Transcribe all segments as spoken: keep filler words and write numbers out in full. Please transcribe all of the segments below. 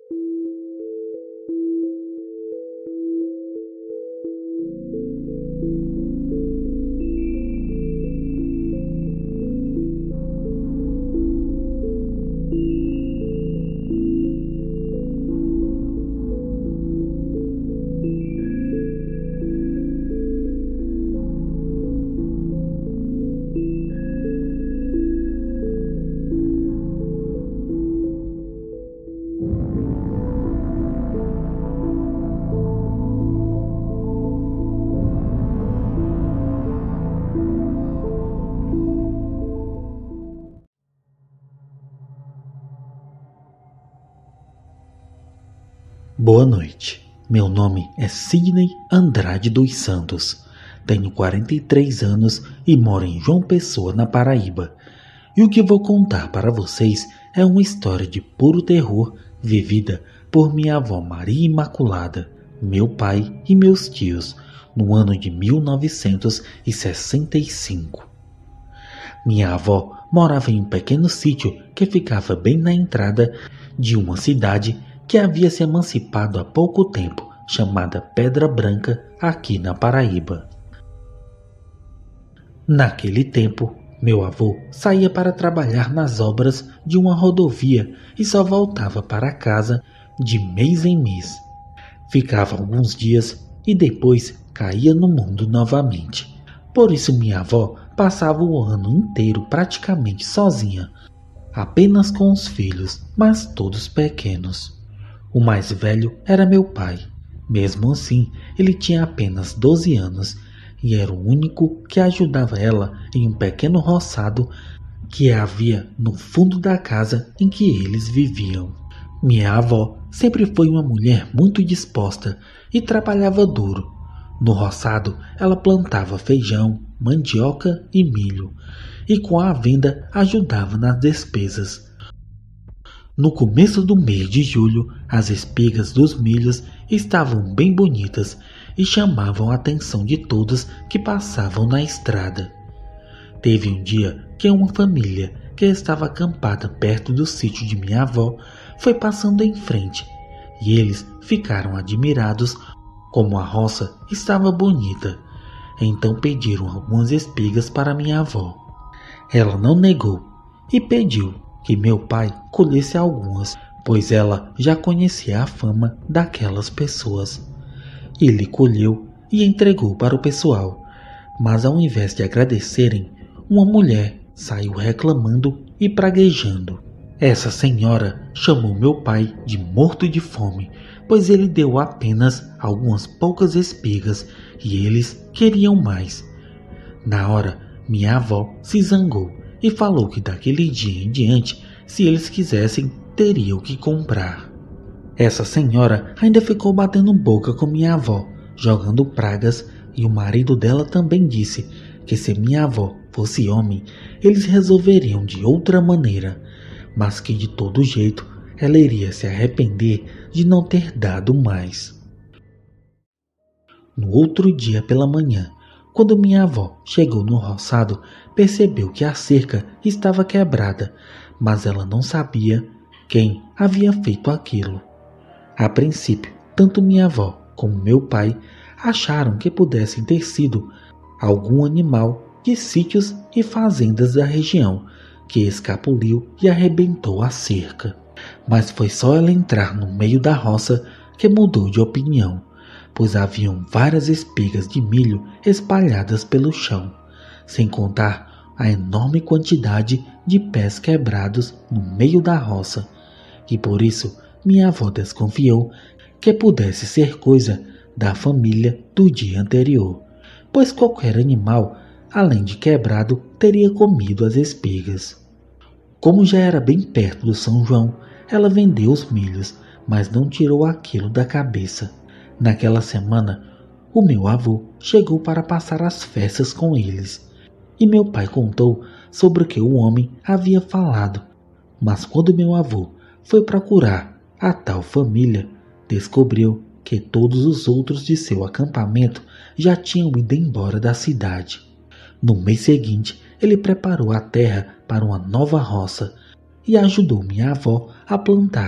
Boa noite, meu nome é Sidney Andrade dos Santos, tenho quarenta e três anos e moro em João Pessoa, na Paraíba. E o que vou contar para vocês é uma história de puro terror vivida por minha avó Maria Imaculada, meu pai e meus tios, no ano de mil novecentos e sessenta e cinco. Minha avó morava em um pequeno sítio que ficava bem na entrada de uma cidade que havia se emancipado há pouco tempo, chamada Pedra Branca, aqui na Paraíba. Naquele tempo, meu avô saía para trabalhar nas obras de uma rodovia e só voltava para casa de mês em mês. Ficava alguns dias e depois caía no mundo novamente. Por isso minha avó passava o ano inteiro praticamente sozinha, apenas com os filhos, mas todos pequenos. O mais velho era meu pai. Mesmo assim, ele tinha apenas doze anos e era o único que ajudava ela em um pequeno roçado que havia no fundo da casa em que eles viviam. Minha avó sempre foi uma mulher muito disposta e trabalhava duro. No roçado, ela plantava feijão, mandioca e milho, e com a venda ajudava nas despesas. No começo do mês de julho, as espigas dos milhos estavam bem bonitas e chamavam a atenção de todos que passavam na estrada. Teve um dia que uma família que estava acampada perto do sítio de minha avó foi passando em frente, e eles ficaram admirados como a roça estava bonita. Então pediram algumas espigas para minha avó. Ela não negou e pediu que meu pai colhesse algumas, pois ela já conhecia a fama daquelas pessoas. Ele colheu e entregou para o pessoal, mas ao invés de agradecerem, uma mulher saiu reclamando e praguejando. Essa senhora chamou meu pai de morto de fome, pois ele deu apenas algumas poucas espigas e eles queriam mais. Na hora, minha avó se zangou e falou que daquele dia em diante, se eles quisessem, teriam que comprar. Essa senhora ainda ficou batendo boca com minha avó, jogando pragas, e o marido dela também disse que se minha avó fosse homem, eles resolveriam de outra maneira, mas que de todo jeito ela iria se arrepender de não ter dado mais. No outro dia pela manhã, quando minha avó chegou no roçado, percebeu que a cerca estava quebrada, mas ela não sabia quem havia feito aquilo. A princípio, tanto minha avó como meu pai acharam que pudessem ter sido algum animal de sítios e fazendas da região que escapuliu e arrebentou a cerca. Mas foi só ela entrar no meio da roça que mudou de opinião, pois haviam várias espigas de milho espalhadas pelo chão, sem contar a enorme quantidade de pés quebrados no meio da roça, e por isso minha avó desconfiou que pudesse ser coisa da família do dia anterior, pois qualquer animal, além de quebrado, teria comido as espigas. Como já era bem perto do São João, ela vendeu os milhos, mas não tirou aquilo da cabeça. Naquela semana, o meu avô chegou para passar as festas com eles, e meu pai contou sobre o que o homem havia falado. Mas quando meu avô foi procurar a tal família, descobriu que todos os outros de seu acampamento já tinham ido embora da cidade. No mês seguinte, ele preparou a terra para uma nova roça e ajudou minha avó a plantar,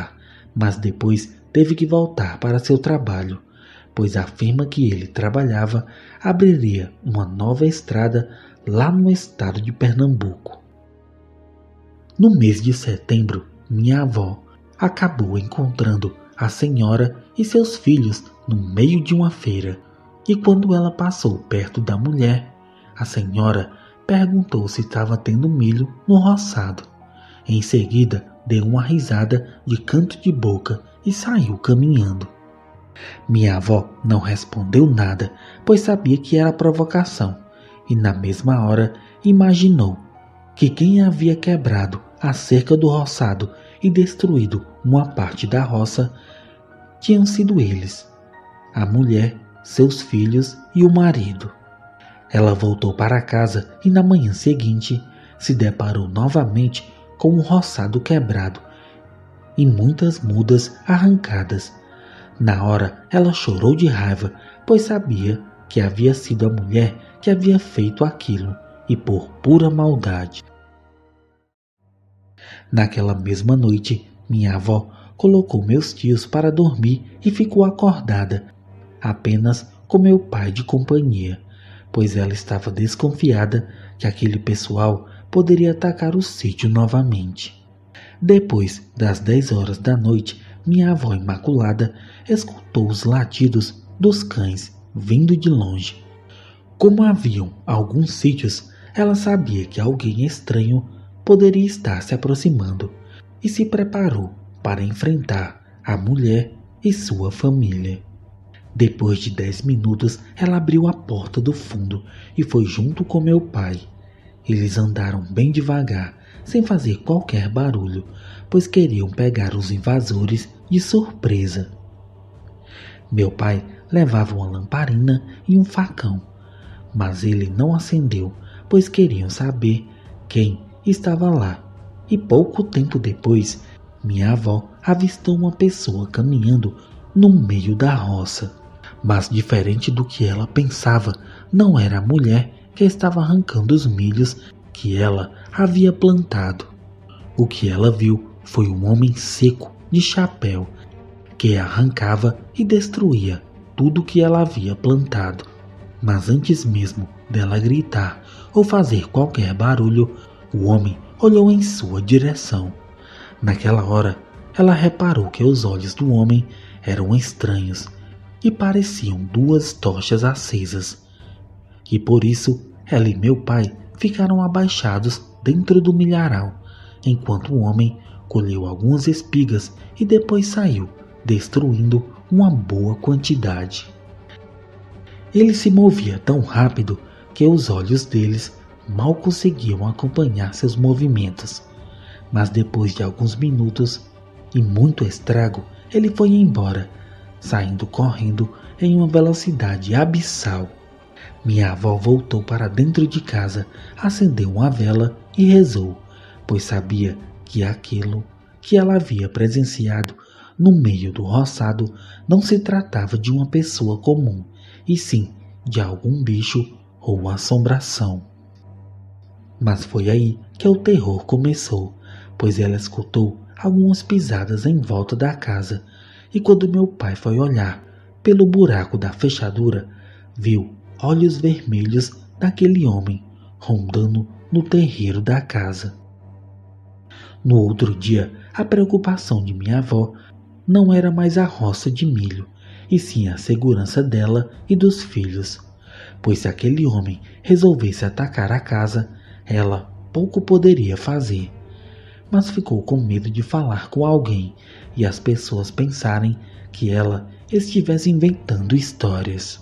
mas depois teve que voltar para seu trabalho, pois a firma que ele trabalhava abriria uma nova estrada lá no estado de Pernambuco. No mês de setembro, minha avó acabou encontrando a senhora e seus filhos no meio de uma feira, e quando ela passou perto da mulher, a senhora perguntou se estava tendo milho no roçado. Em seguida, deu uma risada de canto de boca e saiu caminhando. Minha avó não respondeu nada, pois sabia que era provocação, e na mesma hora imaginou que quem havia quebrado a cerca do roçado e destruído uma parte da roça tinham sido eles, a mulher, seus filhos e o marido. Ela voltou para casa e na manhã seguinte se deparou novamente com um roçado quebrado e muitas mudas arrancadas. Na hora ela chorou de raiva, pois sabia que havia sido a mulher que havia feito aquilo, e por pura maldade. Naquela mesma noite, minha avó colocou meus tios para dormir e ficou acordada, apenas com meu pai de companhia, pois ela estava desconfiada que aquele pessoal poderia atacar o sítio novamente. Depois das dez horas da noite, minha avó Imaculada escutou os latidos dos cães vindo de longe. Como haviam alguns sítios, ela sabia que alguém estranho poderia estar se aproximando e se preparou para enfrentar a mulher e sua família. Depois de dez minutos, ela abriu a porta do fundo e foi junto com meu pai. Eles andaram bem devagar, sem fazer qualquer barulho, pois queriam pegar os invasores de surpresa. Meu pai levava uma lamparina e um facão, mas ele não acendeu, pois queriam saber quem estava lá. E pouco tempo depois, minha avó avistou uma pessoa caminhando no meio da roça. Mas diferente do que ela pensava, não era a mulher que estava arrancando os milhos que ela havia plantado. O que ela viu foi um homem seco de chapéu que arrancava e destruía tudo que ela havia plantado. Mas antes mesmo dela gritar ou fazer qualquer barulho, o homem olhou em sua direção. Naquela hora, ela reparou que os olhos do homem eram estranhos e pareciam duas tochas acesas. E por isso, ela e meu pai ficaram abaixados dentro do milharal, enquanto o homem colheu algumas espigas e depois saiu, destruindo uma boa quantidade. Ele se movia tão rápido que os olhos deles mal conseguiam acompanhar seus movimentos. Mas depois de alguns minutos e muito estrago, ele foi embora, saindo correndo em uma velocidade abissal. Minha avó voltou para dentro de casa, acendeu uma vela e rezou, pois sabia que aquilo que ela havia presenciado no meio do roçado não se tratava de uma pessoa comum, e sim de algum bicho ou assombração. Mas foi aí que o terror começou, pois ela escutou algumas pisadas em volta da casa, e quando meu pai foi olhar pelo buraco da fechadura, viu olhos vermelhos daquele homem rondando no terreiro da casa. No outro dia, a preocupação de minha avó não era mais a roça de milho, e sim a segurança dela e dos filhos, pois se aquele homem resolvesse atacar a casa, ela pouco poderia fazer. Mas ficou com medo de falar com alguém e as pessoas pensarem que ela estivesse inventando histórias.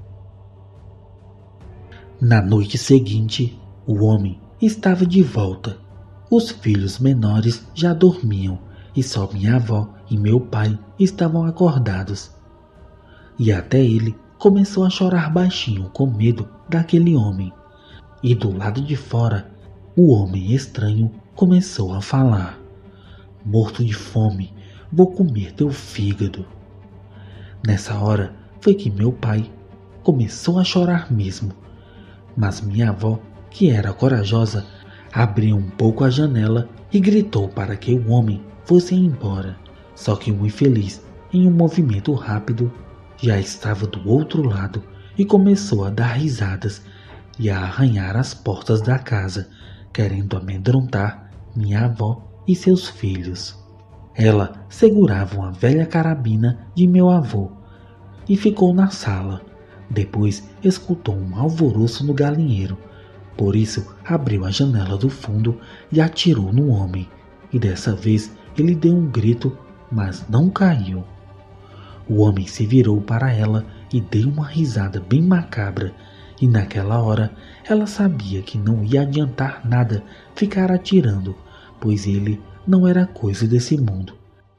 Na noite seguinte, o homem estava de volta. Os filhos menores já dormiam e só minha avó e meu pai estavam acordados. E até ele começou a chorar baixinho com medo daquele homem. E do lado de fora, o homem estranho começou a falar: "Morto de fome, vou comer teu fígado." Nessa hora foi que meu pai começou a chorar mesmo. Mas minha avó, que era corajosa, abriu um pouco a janela e gritou para que o homem fosse embora. Só que o infeliz, em um movimento rápido, já estava do outro lado e começou a dar risadas e a arranhar as portas da casa, querendo amedrontar minha avó e seus filhos. Ela segurava uma velha carabina de meu avô e ficou na sala. Depois escutou um alvoroço no galinheiro. Por isso abriu a janela do fundo e atirou no homem. E dessa vez ele deu um grito, mas não caiu. O homem se virou para ela e deu uma risada bem macabra. E naquela hora ela sabia que não ia adiantar nada ficar atirando, pois ele não era coisa desse mundo.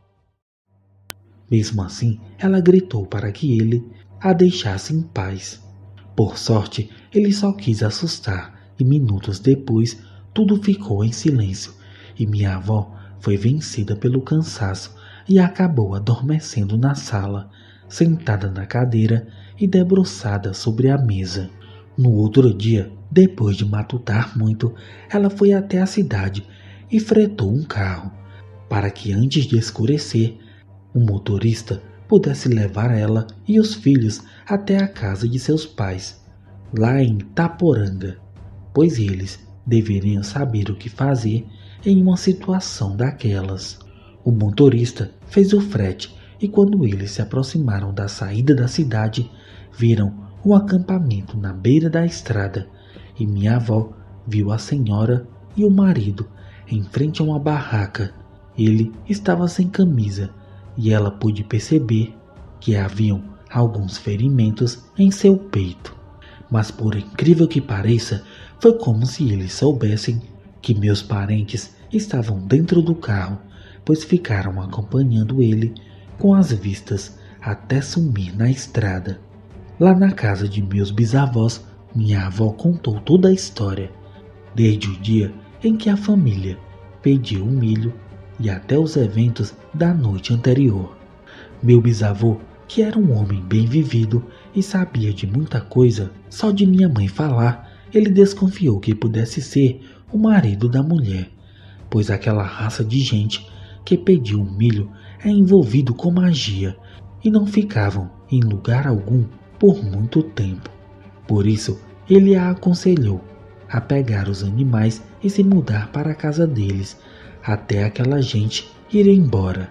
Mesmo assim, ela gritou para que ele a deixasse em paz. Por sorte, ele só quis assustar e minutos depois tudo ficou em silêncio e minha avó foi vencida pelo cansaço e acabou adormecendo na sala, sentada na cadeira e debruçada sobre a mesa. No outro dia, depois de matutar muito, ela foi até a cidade e fretou um carro, para que antes de escurecer, o motorista pudesse levar ela e os filhos até a casa de seus pais, lá em Itaporanga, pois eles deveriam saber o que fazer em uma situação daquelas. O motorista fez o frete e quando eles se aproximaram da saída da cidade, viram um acampamento na beira da estrada e minha avó viu a senhora e o marido em frente a uma barraca. Ele estava sem camisa e ela pôde perceber que haviam alguns ferimentos em seu peito. Mas por incrível que pareça, foi como se eles soubessem que meus parentes estavam dentro do carro, pois ficaram acompanhando ele com as vistas até sumir na estrada. Lá na casa de meus bisavós, minha avó contou toda a história, desde o dia em que a família pediu o milho e até os eventos da noite anterior. Meu bisavô, que era um homem bem vivido e sabia de muita coisa, só de minha mãe falar, ele desconfiou que pudesse ser o marido da mulher, pois aquela raça de gente que pediu o milho é envolvido com magia e não ficavam em lugar algum por muito tempo. Por isso, ele a aconselhou a pegar os animais e se mudar para a casa deles, até aquela gente ir embora.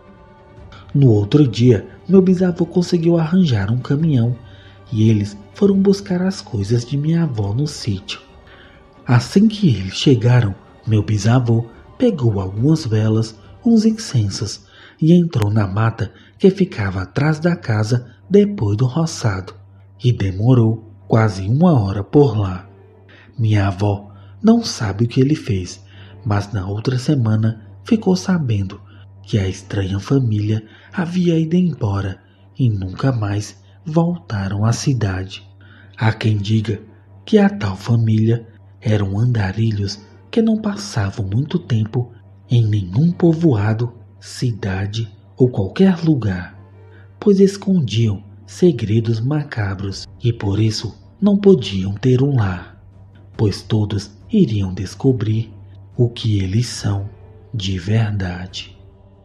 No outro dia, meu bisavô conseguiu arranjar um caminhão e eles foram buscar as coisas de minha avó no sítio. Assim que eles chegaram, meu bisavô pegou algumas velas, uns incensos e entrou na mata que ficava atrás da casa depois do roçado e demorou quase uma hora por lá. Minha avó não sabe o que ele fez, mas na outra semana ficou sabendo que a estranha família havia ido embora e nunca mais voltaram à cidade. Há quem diga que a tal família eram andarilhos que não passavam muito tempo em nenhum povoado, cidade ou qualquer lugar, pois escondiam segredos macabros e por isso não podiam ter um lar, pois todos iriam descobrir o que eles são de verdade.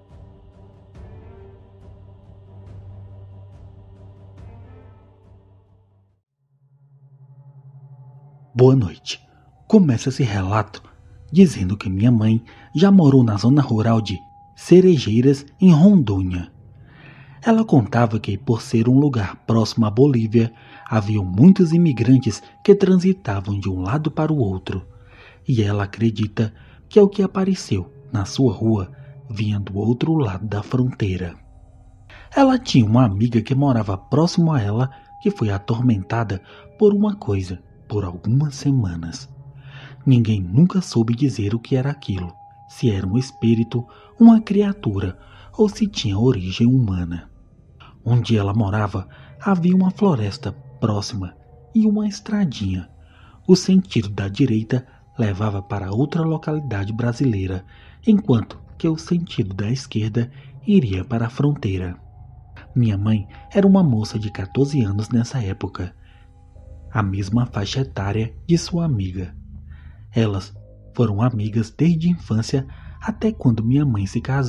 Boa noite. Começa esse relato dizendo que minha mãe já morou na zona rural de Cerejeiras, em Rondônia. Ela contava que, por ser um lugar próximo à Bolívia, haviam muitos imigrantes que transitavam de um lado para o outro, e ela acredita que é o que apareceu na sua rua vinha do outro lado da fronteira. Ela tinha uma amiga que morava próximo a ela que foi atormentada por uma coisa por algumas semanas. Ninguém nunca soube dizer o que era aquilo, se era um espírito, uma criatura ou se tinha origem humana. Onde ela morava havia uma floresta próxima e uma estradinha. O sentido da direita levava para outra localidade brasileira, enquanto que o sentido da esquerda iria para a fronteira. Minha mãe era uma moça de quatorze anos nessa época, a mesma faixa etária de sua amiga. Elas foram amigas desde a infância até quando minha mãe se casou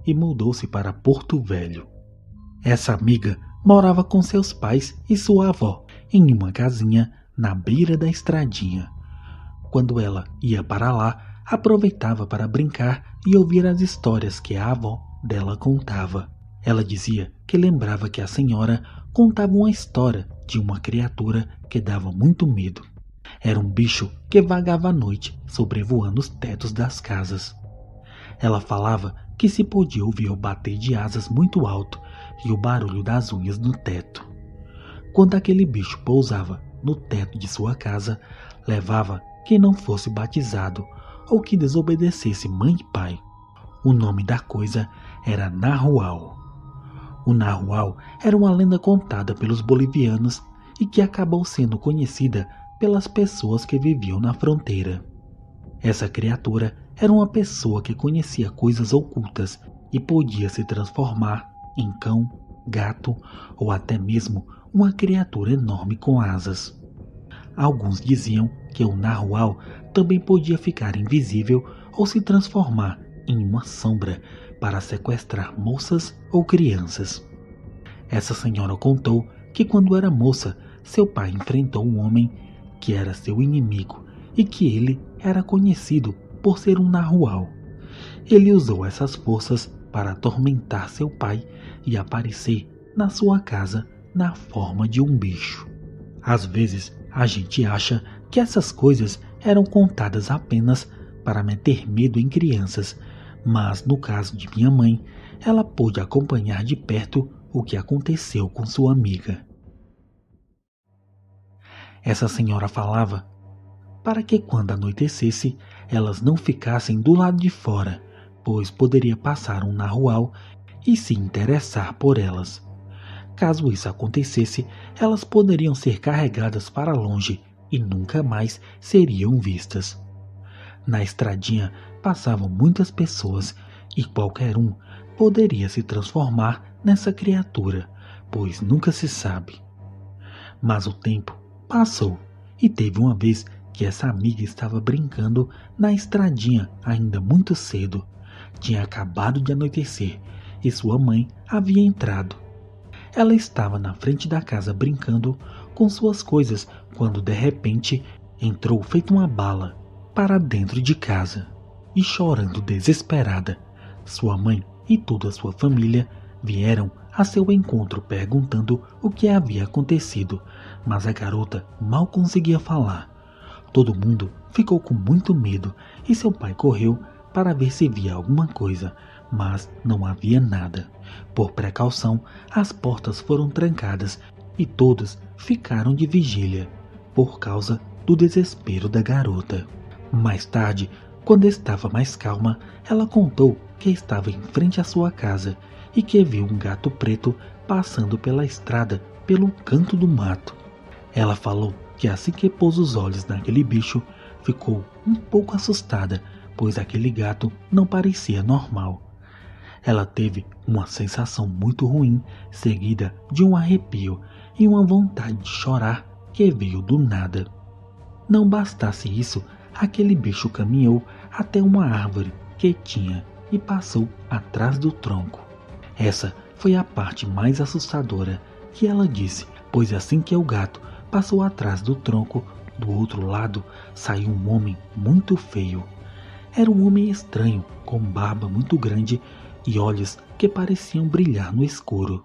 e mudou-se para Porto Velho. Essa amiga morava com seus pais e sua avó em uma casinha na beira da estradinha. Quando ela ia para lá, aproveitava para brincar e ouvir as histórias que a avó dela contava. Ela dizia que lembrava que a senhora contava uma história de uma criatura que dava muito medo. Era um bicho que vagava à noite, sobrevoando os tetos das casas. Ela falava que se podia ouvir o bater de asas muito alto e o barulho das unhas no teto. Quando aquele bicho pousava no teto de sua casa, levava quem não fosse batizado ou que desobedecesse mãe e pai. O nome da coisa era Narrual. O Narrual era uma lenda contada pelos bolivianos e que acabou sendo conhecida pelas pessoas que viviam na fronteira. Essa criatura era uma pessoa que conhecia coisas ocultas e podia se transformar em cão, gato ou até mesmo uma criatura enorme com asas. Alguns diziam que o Narrual também podia ficar invisível ou se transformar em uma sombra para sequestrar moças ou crianças. Essa senhora contou que quando era moça, seu pai enfrentou um homem que era seu inimigo e que ele era conhecido por ser um Narrual. Ele usou essas forças para atormentar seu pai e aparecer na sua casa na forma de um bicho. Às vezes, a gente acha que essas coisas eram contadas apenas para meter medo em crianças, mas no caso de minha mãe, ela pôde acompanhar de perto o que aconteceu com sua amiga. Essa senhora falava para que quando anoitecesse, elas não ficassem do lado de fora, pois poderia passar um Narrual e se interessar por elas. Caso isso acontecesse, elas poderiam ser carregadas para longe e nunca mais seriam vistas. Na estradinha passavam muitas pessoas e qualquer um poderia se transformar nessa criatura, pois nunca se sabe. Mas o tempo passou e teve uma vez que essa amiga estava brincando na estradinha ainda muito cedo. Tinha acabado de anoitecer e sua mãe havia entrado. Ela estava na frente da casa brincando com suas coisas quando de repente entrou feito uma bala para dentro de casa e chorando desesperada. Sua mãe e toda a sua família vieram a seu encontro perguntando o que havia acontecido, mas a garota mal conseguia falar. Todo mundo ficou com muito medo e seu pai correu para ver se via alguma coisa, mas não havia nada. Por precaução, as portas foram trancadas e todos ficaram de vigília, por causa do desespero da garota. Mais tarde, quando estava mais calma, ela contou que estava em frente à sua casa e que viu um gato preto passando pela estrada pelo canto do mato. Ela falou que assim que pôs os olhos naquele bicho, ficou um pouco assustada, pois aquele gato não parecia normal. Ela teve uma sensação muito ruim, seguida de um arrepio e uma vontade de chorar que veio do nada. Não bastasse isso, aquele bicho caminhou até uma árvore que tinha e passou atrás do tronco. Essa foi a parte mais assustadora que ela disse, pois assim que o gato passou atrás do tronco, do outro lado saiu um homem muito feio. Era um homem estranho, com barba muito grande e olhos que pareciam brilhar no escuro.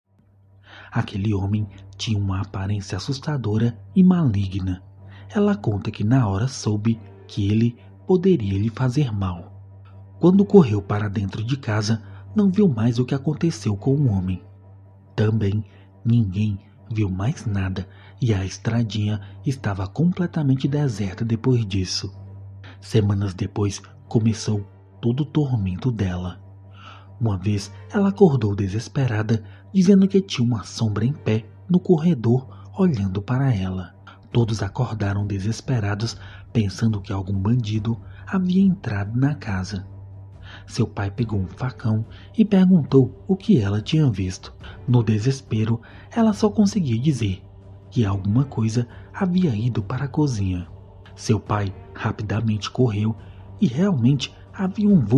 Aquele homem tinha uma aparência assustadora e maligna. Ela conta que na hora soube que ele poderia lhe fazer mal. Quando correu para dentro de casa, não viu mais o que aconteceu com o homem. Também ninguém viu mais nada e a estradinha estava completamente deserta depois disso. Semanas depois começou todo o tormento dela. Uma vez ela acordou desesperada, dizendo que tinha uma sombra em pé no corredor olhando para ela. Todos acordaram desesperados, pensando que algum bandido havia entrado na casa. Seu pai pegou um facão e perguntou o que ela tinha visto. No desespero, ela só conseguia dizer que alguma coisa havia ido para a cozinha. Seu pai rapidamente correu e realmente havia um vulto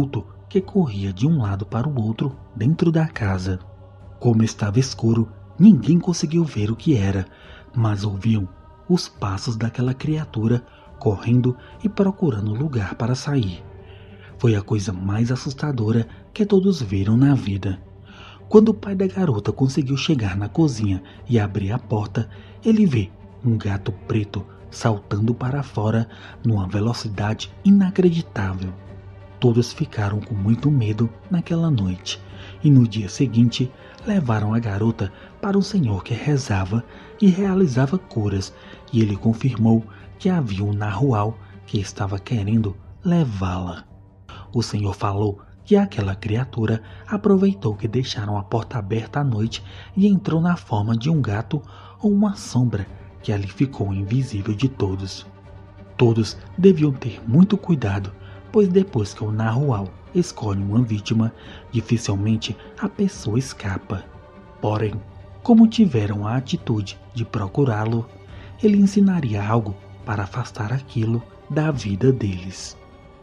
que corria de um lado para o outro dentro da casa. Como estava escuro, ninguém conseguiu ver o que era, mas ouviam os passos daquela criatura correndo e procurando lugar para sair. Foi a coisa mais assustadora que todos viram na vida. Quando o pai da garota conseguiu chegar na cozinha e abrir a porta, ele vê um gato preto saltando para fora numa velocidade inacreditável. Todos ficaram com muito medo naquela noite e no dia seguinte levaram a garota para um senhor que rezava e realizava curas, e ele confirmou que havia um narrual que estava querendo levá-la. O senhor falou que aquela criatura aproveitou que deixaram a porta aberta à noite e entrou na forma de um gato ou uma sombra que ali ficou invisível de todos. Todos deviam ter muito cuidado, pois depois que o narrual escolhe uma vítima, dificilmente a pessoa escapa. Porém, como tiveram a atitude de procurá-lo, ele ensinaria algo para afastar aquilo da vida deles.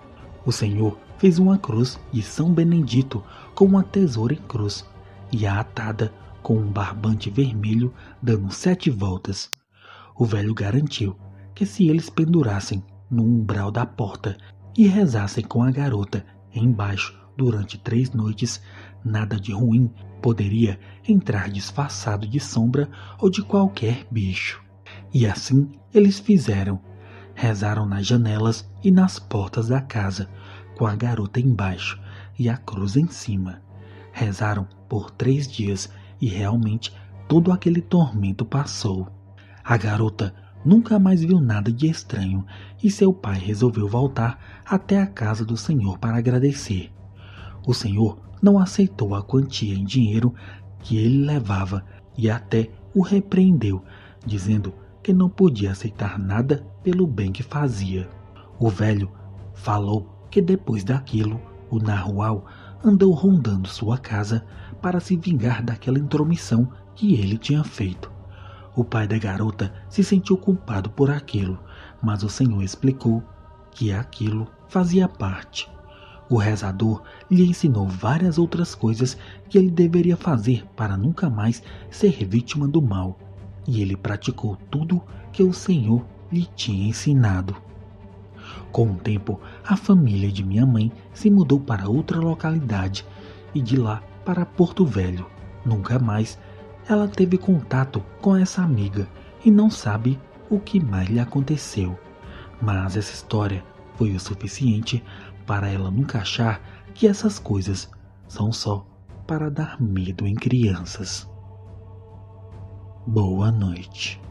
O Senhor fez uma cruz de São Benedito com uma tesoura em cruz e a atada com um barbante vermelho dando sete voltas. O velho garantiu que se eles pendurassem no umbral da porta e rezassem com a garota embaixo durante três noites, nada de ruim poderia entrar disfarçado de sombra ou de qualquer bicho. E assim eles fizeram. Rezaram nas janelas e nas portas da casa, com a garota embaixo e a cruz em cima. Rezaram por três dias e realmente todo aquele tormento passou. A garota nunca mais viu nada de estranho e seu pai resolveu voltar até a casa do senhor para agradecer. O senhor não aceitou a quantia em dinheiro que ele levava e até o repreendeu, dizendo que não podia aceitar nada pelo bem que fazia. O velho falou que depois daquilo, o narrual andou rondando sua casa para se vingar daquela intromissão que ele tinha feito. O pai da garota se sentiu culpado por aquilo, mas o Senhor explicou que aquilo fazia parte. O rezador lhe ensinou várias outras coisas que ele deveria fazer para nunca mais ser vítima do mal, e ele praticou tudo que o Senhor lhe tinha ensinado. Com o tempo, a família de minha mãe se mudou para outra localidade e de lá para Porto Velho. Nunca mais ela teve contato com essa amiga e não sabe o que mais lhe aconteceu. Mas essa história foi o suficiente para ela nunca achar que essas coisas são só para dar medo em crianças. Boa noite.